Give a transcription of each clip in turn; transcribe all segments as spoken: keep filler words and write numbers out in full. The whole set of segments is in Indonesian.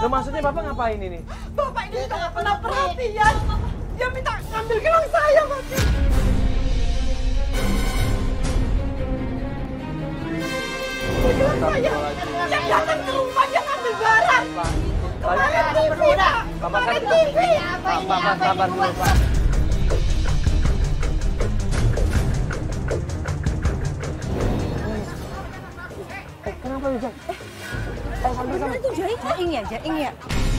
Loh, maksudnya Bapak ngapain ini? Bapak ini juga nggak pernah perhatian. Dia minta ngambil gelang saya, Pak. Gelang saya. Yang datang ke rumah dia ngambil barang. Kemarin T V, Pak. Kemarin T V. Bapak sabar dulu, Pak. Eh, kenapa lu, Jak? Eh, sambil sambil. Itu jaring, jaring ya, jaring ya.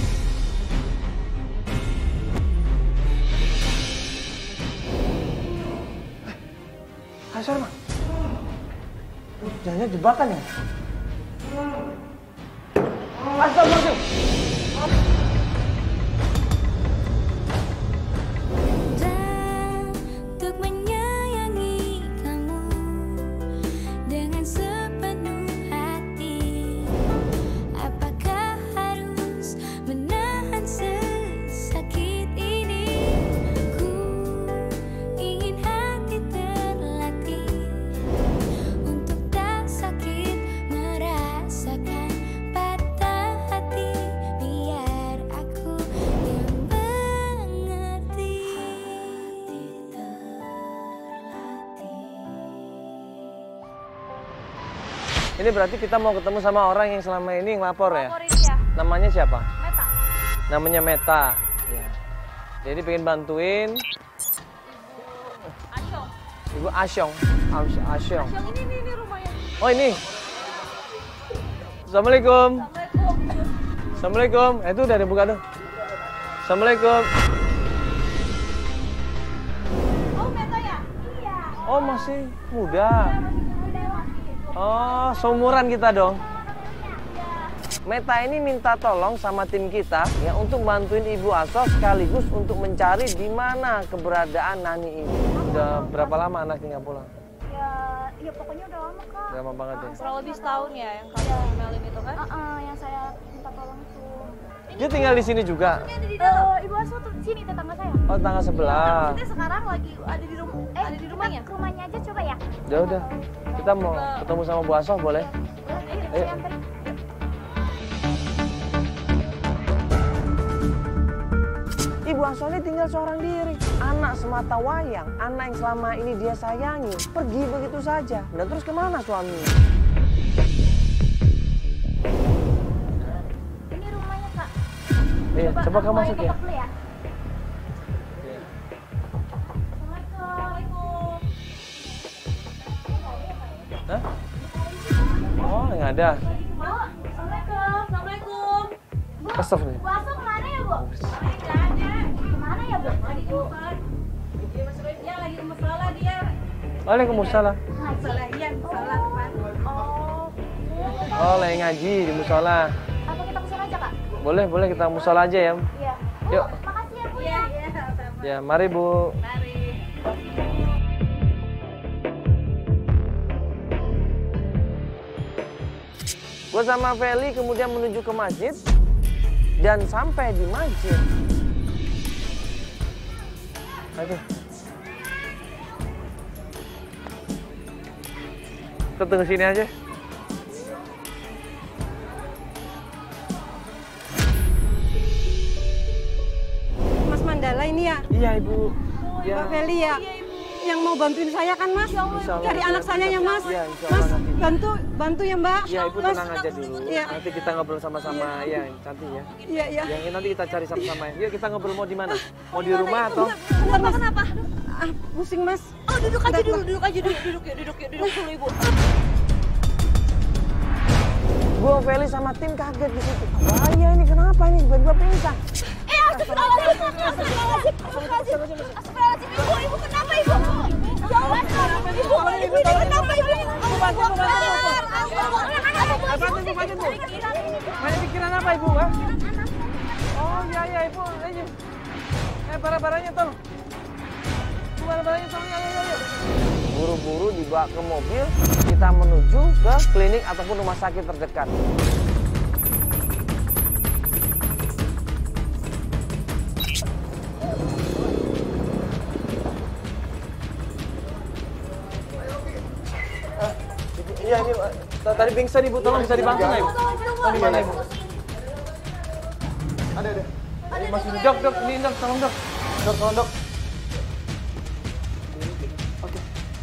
Hai, Sarma. Jangan jebakan ya? Astagfirullahaladzim. Untuk menyayangi kamu dengan sepenuh hati, apakah harus menahan sesakit ini? Ku ingin hati terlatih untuk tak sakit merasakan patah hati, biar aku yang mengerti. Ini berarti kita mau ketemu sama orang yang selama ini ngelapor ya? Laporin ya. Namanya siapa? Meta. Namanya Meta. Ya. Jadi pengen bantuin Asyong. Ibu Asyong. As- Asyong. Asyong ini, ini, ini rumahnya. Oh ini. Assalamualaikum. Assalamualaikum. Assalamualaikum. Eh, itu udah ada buka dong. Assalamualaikum. Oh, Meta ya? Iya. Oh masih muda. Oh seumuran kita dong. Meta ini minta tolong sama tim kita ya untuk bantuin Ibu Aso sekaligus untuk mencari di mana keberadaan Nani ini. Udah berapa lama anaknya nggak pulang? Ya, ya pokoknya udah lama kak. Udah lama banget ya. Kurang lebih setahun ya yang kamu emailin itu kan? Uh, uh, yang saya minta tolong itu. Dia tinggal di sini juga. Uh, Ibu Aso tuh sini tetangga saya. Oh tangga sebelah. Maksudnya sekarang lagi ada di rumah. Eh, Ada di rumahnya? Ke rumahnya aja coba ya. Ya udah. Kita mau ketemu sama Bu Aso boleh? Boleh, ayo, Ayo. saya anterin. Ibu Aso ini tinggal seorang diri. Anak semata wayang, anak yang selama ini dia sayangi, pergi begitu saja. Dan terus kemana suaminya? Ini rumahnya kak. Eh, coba kamu masuk ya. ketok dulu ya. Hah? Oh, yang ada. Bu, Assalamualaikum. Assalamualaikum. Bu, Kesef nih. Bu Aso kemana ya bu? Nggak ada. Kemana ya bu? Lagi keluar. Dia masuk dia lagi ke musola dia. Waalaikumsalam. Musola iya, musola depan. Oh, Oh, lagi ngaji di musola. apa kita kesana aja kak? Boleh, boleh kita musola aja ya. Iya. Bu, Yuk. makasih ya bu Iya, ya. iya, sama. Ya, mari Bu. Mari. Gue sama Feli kemudian menuju ke masjid dan sampai di masjid. Aduh. Kita tunggu sini aja. Mas Mandala ini ya, Iya, Ibu. Ya. Mbak Feli ya, yang mau bantuin saya kan Mas? Insya Allah. Dari anak saya ya Mas. Iya, insya Allah Mas, nanti. bantu, bantu ya Mbak. Ya, Ibu Mas, tenang aja dulu. Iya. Nanti kita ngobrol sama-sama ya, cantik ya. Iya, iya. Yang nanti kita cari sama-sama ya. Yuk kita ngobrol mau di mana? Mau di rumah atau? Bentar, Mas. Kenapa? Ah, pusing Mas. Oh, duduk aja Bentar, dulu, Mas. duduk aja dulu, duduk yuk, duduk yuk, duduk dulu Ibu. Gua Feli sama tim kaget di situ. Bahaya ini, kenapa ini? Tiba-tiba pingsan. Eh, astagfirullahaladzim, astagfirullahaladzim, astagfirullahaladzim, astagfirullahaladzim, ibu, ibu kenapa ibu? Jangan, ibu, ibu ini kenapa ibu? Bantu, bantu, bantu, bantu, Bu. Banyak pikiran apa Ibu? Ha? Oh iya iya Ibu, ayo. Eh barang-barangnya tolong. Barang-barangnya tolong, ayo ayo ayo. Buru-buru dibawa ke mobil, kita menuju ke klinik ataupun rumah sakit terdekat. Iya ini tadi pingsan Ibu, tolong bisa dibantu nggak Ibu? Oh di mana Ibu? Ada, ada. Ada, masih dok, dok, ini dok, tolong dok. Dok, tolong dok. Oke.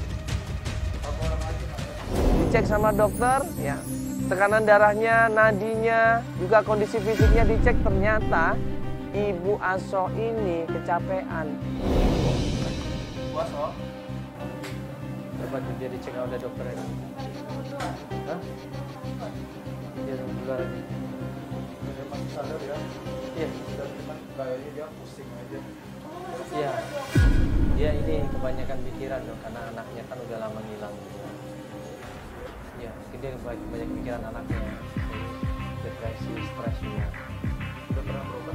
Dicek sama dokter, ya. Tekanan darahnya, nadinya, juga kondisi fisiknya dicek, ternyata Ibu Aso ini kecapean. Ibu Aso? Coba dia dicek oleh dokter ini. Hah? Dia juga lagi. Dia masih sadar ya? Iya. Kayaknya dia pusing aja. Iya. Dia ini kebanyakan pikiran dong, karena anaknya kan udah lama ngilang. Ya, dia banyak, banyak pikiran anaknya, depresi, stres juga. Udah pernah berobat?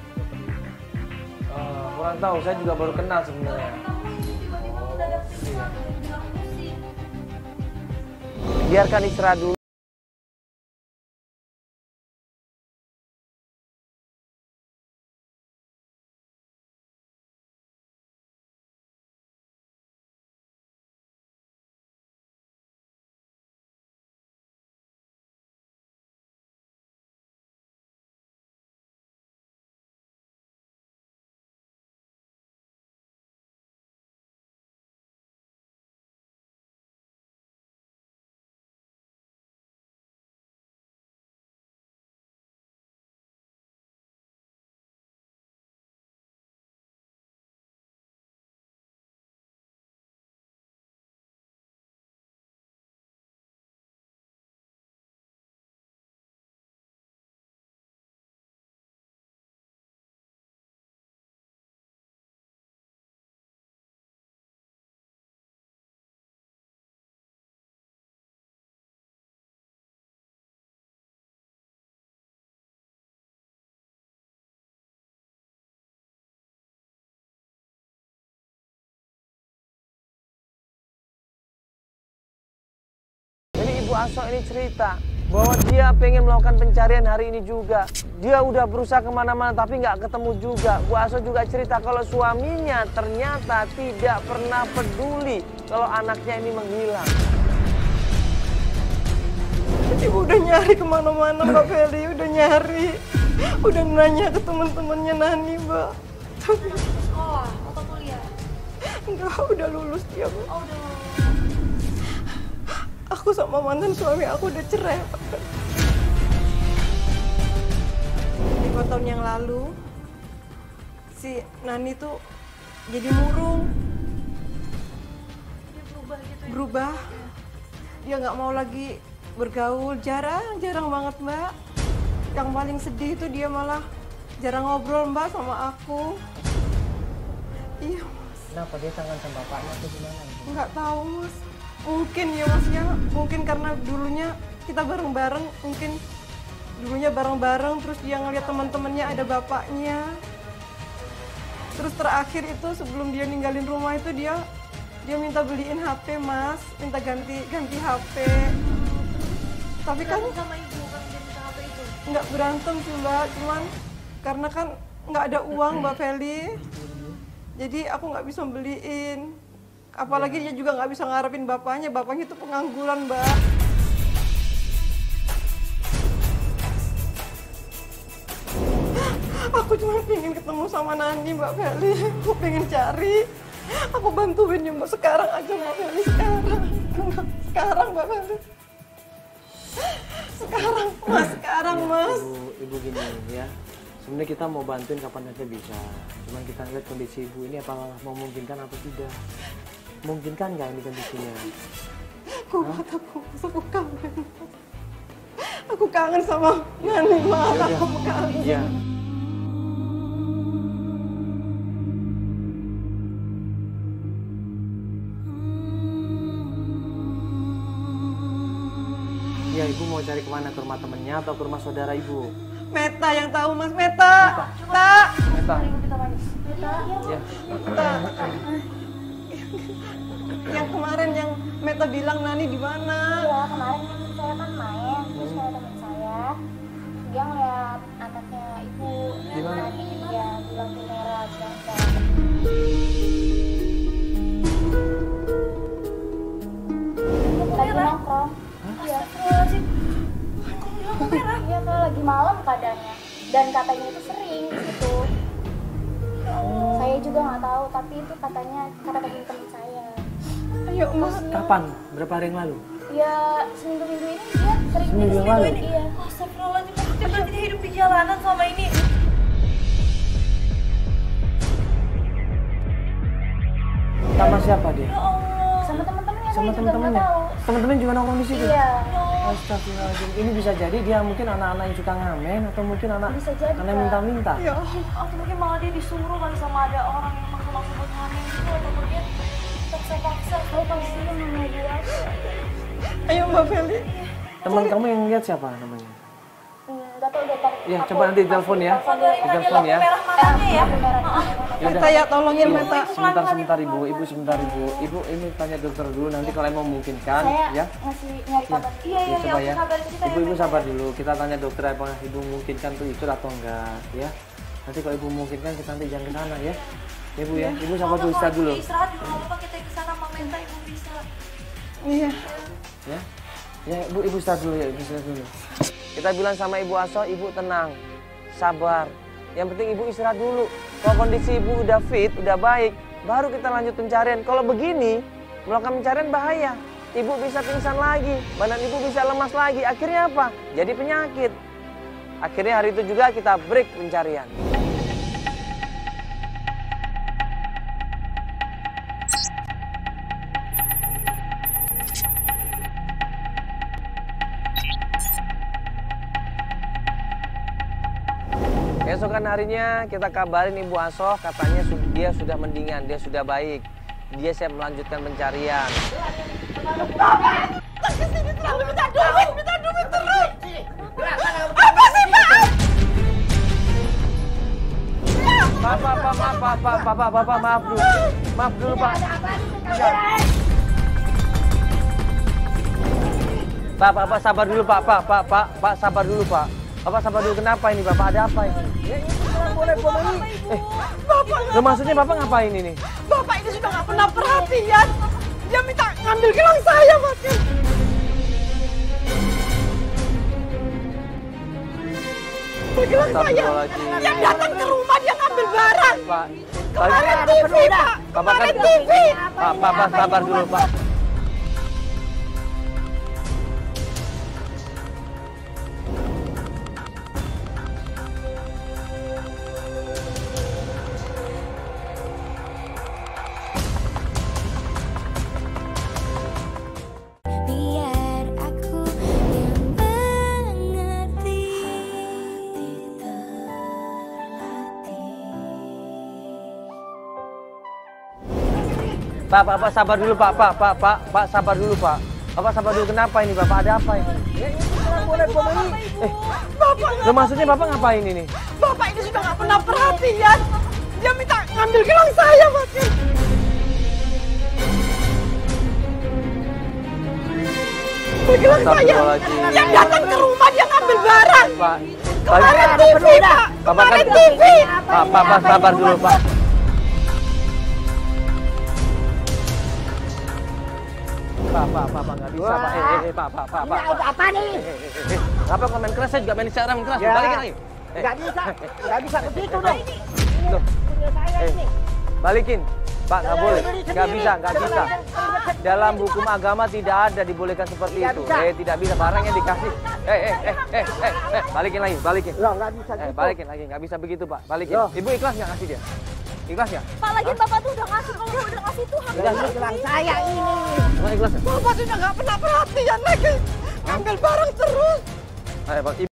Uh, kurang tahu, saya juga baru kenal sebenarnya. Oh, iya. Biarkan istirahat dulu. Ibu Aso ini cerita bahwa dia pengen melakukan pencarian hari ini juga. Dia udah berusaha kemana-mana tapi nggak ketemu juga. Bu Aso juga cerita kalau suaminya ternyata tidak pernah peduli kalau anaknya ini menghilang. Ibu udah nyari kemana-mana Mbak Feli, udah nyari. Udah nanya ke teman-temannya Nani, Mbak. Tapi Sekolah atau kuliah? enggak, udah lulus dia, Bu. Oh, udah. Aku sama mantan suami aku udah cerai. Lima tahun yang lalu, si Nani tuh jadi murung. Dia berubah gitu ya? Berubah. Dia nggak mau lagi bergaul, jarang, jarang banget Mbak. Yang paling sedih itu dia malah jarang ngobrol Mbak sama aku. Iya Mas. Kenapa dia tangan sama bapaknya atau gimana? Nggak tahu Mas. Mungkin ya Mas ya, mungkin karena dulunya kita bareng-bareng, mungkin dulunya bareng-bareng, terus dia ngeliat teman-temannya ada bapaknya. Terus terakhir itu sebelum dia ninggalin rumah itu dia dia minta beliin H P Mas, minta ganti ganti H P. Tapi kan Sama ibu kan dia minta H P itu? nggak berantem sih Mbak, cuman karena kan nggak ada uang Mbak Feli, jadi aku nggak bisa beliin. Apalagi dia juga nggak bisa ngarepin bapaknya, bapaknya itu pengangguran Mbak. Aku cuma pengen ketemu sama Nani Mbak Feli, aku pengen cari, aku bantuin ya Mbak, sekarang aja Mbak Feli, sekarang, sekarang Mbak Feli. Sekarang Mas, sekarang Mas. Ibu, ibu gini ya, sebenarnya kita mau bantuin kapan aja bisa, cuman kita lihat kondisi ibu ini apa memungkinkan atau tidak. Mungkinkan nggak ini kondisinya? Kuat aku, aku kangen. Aku kangen sama Nani, Mas. Yaudah. Aku kangen. Iya. Iya, ibu mau cari kemana? Ke rumah temennya atau ke rumah saudara ibu? Meta yang tahu Mas, Meta. Meta. Meta. Kita manis. Kita, Ya. Meta. Yang kemarin yang Meta bilang Nani di mana? Iya, kemarin kan saya kan main, terus ada teman saya, dia ngeliat anaknya ibu, Di mana? Nani, ya di lampu merah, Belanda. Lagi nongkrong. Iya. Astagfirullahaladzim. Kok bilang merah? Iya, kalau lagi malam keadaannya. dan katanya itu sering di situ. Saya juga nggak tahu, tapi itu katanya kata teman-teman saya. Ayo, Mas. Kapan? Berapa hari yang lalu? Ya seminggu-minggu ini dia sering Seminggu yang lalu? Iya. Astagfirullahaladzim, maksudnya berarti dia hidup di jalanan selama ini. Sama siapa dia? Ya Allah. Sama teman-temannya. Sama saya juga teman-temannya? nggak tahu. Teman-teman juga nongkrong di situ? Iya. Astagfirullahaladzim. Ini bisa jadi dia mungkin anak-anak yang suka ngamen atau mungkin anak Bisa jadi, anak yang Kak. minta-minta. Ya, Atau mungkin malah dia disuruh kali sama ada orang yang maksa-maksa buat ngamen gitu, atau mungkin paksa-paksa. Saya kasihan sama ibu aku. ayo Mbak Feli. Teman kamu yang lihat siapa namanya? Hmm, nggak tahu udah tar. Ya, aku- coba nanti telepon ya. telepon dia. Dari tadi Ditelepon ya. lampu merah matanya ya. Aku merah. Ya udah. Meta ya, tolongin Ibu, Meta. sebentar sebentar ibu, ibu sebentar ibu, ibu ini tanya dokter dulu nanti kalau emang memungkinkan Saya ya. ngasih nyari kabar. Iya, iya, Ya, iya, coba aku ya. kabarin kita Ibu ya. ibu sabar dulu, kita tanya dokter apakah ibu memungkinkan tuh ikut atau enggak ya. Nanti kalau ibu memungkinkan kita nanti jangan ke sana ya. Ya Bu ya, ibu sabar dulu istirahat dulu Istirahat dulu, nggak apa-apa kita ke sana sama Menta, ibu bisa. Iya. ya. Ya ibu ibu istirahat dulu ya, ibu istirahat dulu. Kita bilang sama Ibu Aso, ibu tenang, sabar. Yang penting ibu istirahat dulu. Kalau kondisi ibu udah fit, udah baik, baru kita lanjut pencarian. Kalau begini, melakukan pencarian bahaya. Ibu bisa pingsan lagi, badan ibu bisa lemas lagi. Akhirnya apa? Jadi penyakit. Akhirnya hari itu juga kita break pencarian. Keesokan harinya kita kabarin Ibu Asoh, katanya su- dia sudah mendingan, dia sudah baik. Dia siap melanjutkan pencarian. Pak, pak, pak, maaf, pak, pak, pak, pak, pak, pak, maaf dulu. Maaf dulu, Pak. Pak, pak, pak, sabar dulu, Pak, Pak, Pak, Pak, Pak, sabar dulu, Pak. Bapak sabar dulu, kenapa ini, Bapak? Ada apa ini? Ya, ini boleh, boleh. Eh, Bapak, lo maksudnya Bapak ngapain ini? Bapak ini sudah nggak pernah perhatian. Dia minta ngambil gelang saya, Mas. Gelang saya. Astagfirullahaladzim. Dia datang ke rumah, dia ngambil barang. Pak, Kemarin Pak, T V, Pak. Bapak kan, Kemarin T V. Pak, Pak, Pak, sabar dulu, Pak. Biar aku yang mengerti. Pak, Pak, Pak, sabar dulu, Pak, Pak, Pak, Pak, Pak, sabar dulu, Pak. Bapak sabar dulu, kenapa ini, Bapak? Ada apa ini? Ya, ini boleh, boleh. Eh, Bapak, lo maksudnya Bapak ngapain ini? Bapak ini sudah nggak pernah perhatian. Dia minta ngambil gelang saya, Mas. Gelang saya. Astagfirullahaladzim. Dia datang ke rumah, dia ngambil barang. Pak, Kemarin T V, Pak. Bapak kan, Kemarin T V. Pak, Pak, Pak, sabar dulu, Pak. Pak, Pak, Pak, Pak, nggak bisa, Pak. Eh, eh, eh, Pak, Pak, Pak, Pak. Ini apa nih? Eh, eh, eh, eh. Ngapa kau main keras? Saya juga main secara main keras. Ya. Balikin lagi. Eh, Nggak bisa, nggak bisa begitu dong. Loh, Punya saya eh, ini. balikin. Pak, nggak Saya boleh. beli Nggak sendiri. bisa, nggak Coba bisa. lihat. Dalam hukum agama tidak ada dibolehkan seperti Tidak itu. bisa. Eh, tidak bisa. Barangnya dikasih. Eh, eh, eh, eh, eh, eh. Balikin lagi, balikin. Loh, nggak bisa Eh, gitu. balikin lagi. Nggak bisa begitu, Pak. Balikin. Loh. Ibu ikhlas nggak ngasih dia? Ikhlas nggak? Pak, lagi Bapak tuh udah ngasih, kalau udah ngasih tuh hak. Ini gelang saya ini. Emang ikhlas nggak? Bapak sudah nggak pernah perhatian lagi. Ngambil barang terus. Ayo, Pak.